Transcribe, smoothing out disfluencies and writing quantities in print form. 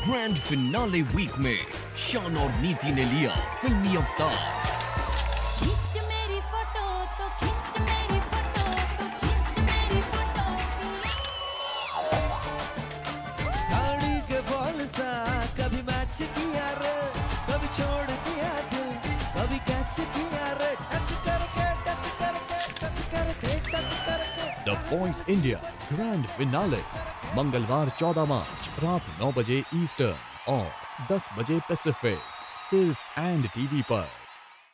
Grand finale week में शान और नीति ने लिया फिल्मी अवतार। कभी मैच किया रे, कभी छोड़ दिया दिल, कभी कैच किया रे, टच करके टच करके टच करके टच करके। The voice India grand finale मंगलवार 14 मार्च रात 9 बजे ईस्टर्न और 10 बजे पैसिफिक, सिर्फ एंड टीवी पर।